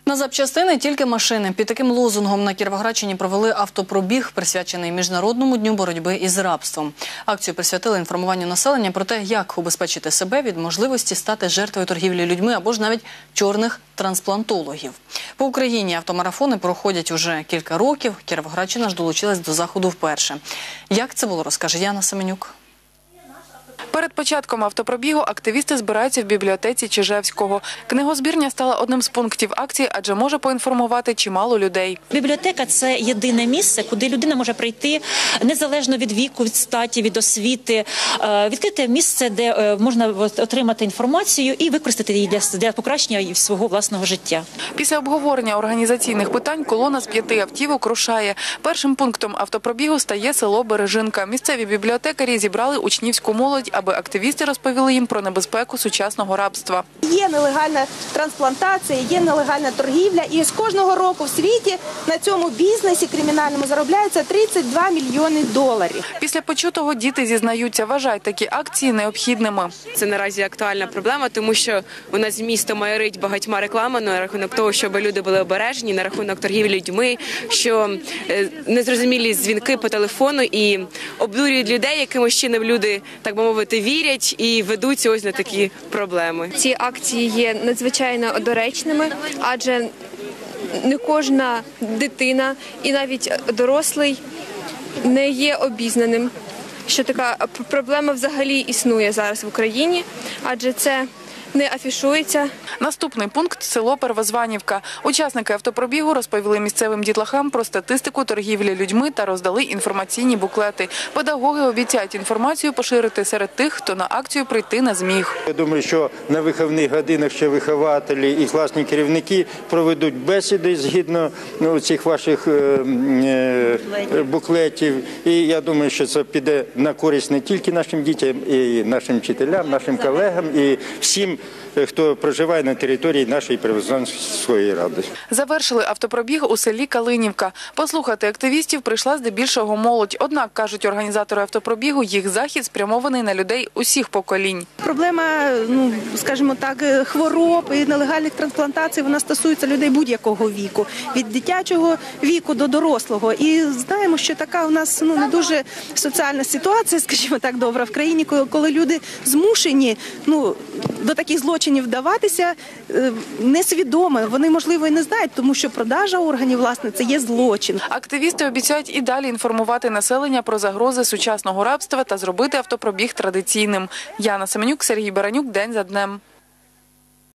На запчастини тільки машини. Під таким лозунгом на Кіровоградщині провели автопробіг, присвячений Міжнародному дню боротьби із рабством. Акцію присвятили інформуванню населення про те, як убезпечити себе від можливості стати жертвою торгівлі людьми або ж навіть чорних трансплантологів. По Україні автомарафони проходять уже кілька років. Кіровоградщина ж долучилась до заходу вперше. Як це було, розкаже Яна Семенюк. Перед початком автопробігу активісти збираються в бібліотеці Чижевського. Книгозбірня стала одним з пунктів акції, адже може поінформувати чимало людей. Бібліотека – це єдине місце, куди людина може прийти незалежно від віку, від статі, від освіти. Відкрите місце, де можна отримати інформацію і використати її для покращення свого власного життя. Після обговорення організаційних питань колона з 5 автівок рушає. Першим пунктом автопробігу стає село Бережинка. Місцеві бібліотекарі зібрали учнівську молодь, аби активісти розповіли їм про небезпеку сучасного рабства. Є нелегальна трансплантація, є нелегальна торгівля. І з кожного року в світі на цьому бізнесі кримінальному заробляється 32 мільйони доларів. Після почутого діти зізнаються, вважають такі акції необхідними. Це наразі актуальна проблема, тому що у нас місто майорить багатьма рекламами на рахунок того, щоб люди були обережні, на рахунок торгівлі людьми, що незрозумілі дзвінки по телефону і обдурюють людей, якимось чином люди, так би мовити, вірять і ведуться ось на такі проблеми. Ці акції є надзвичайно доречними, адже не кожна дитина і навіть дорослий не є обізнаним, що така проблема взагалі існує зараз в Україні, адже це не афішується. Наступний пункт – село Первозванівка. Учасники автопробігу розповіли місцевим дітлахам про статистику торгівлі людьми та роздали інформаційні буклети. Педагоги обіцяють інформацію поширити серед тих, хто на акцію прийти не зміг. Я думаю, що на виховних годинах ще вихователі і класні керівники проведуть бесіди згідно цих ваших буклетів. І я думаю, що це піде на користь не тільки нашим дітям, і нашим вчителям, нашим колегам, і всім, хто проживає на території нашої Первозванівської ради. Завершили автопробіг у селі Калинівка. Послухати активістів прийшла здебільшого молодь. Однак, кажуть організатори автопробігу, їх захід спрямований на людей усіх поколінь. Проблема, скажімо так, хвороб і нелегальних трансплантацій, вона стосується людей будь-якого віку, від дитячого віку до дорослого. І знаємо, що така у нас не дуже соціальна ситуація, скажімо так, добра в країні, коли люди змушені до таких злочинів вдаватися несвідомо. Вони, можливо, і не знають, тому що продажа органів, власне, це є злочин. Активісти обіцяють і далі інформувати населення про загрози сучасного рабства та зробити автопробіг традиційним. Яна Семенюк, Сергій Баранюк. День за днем.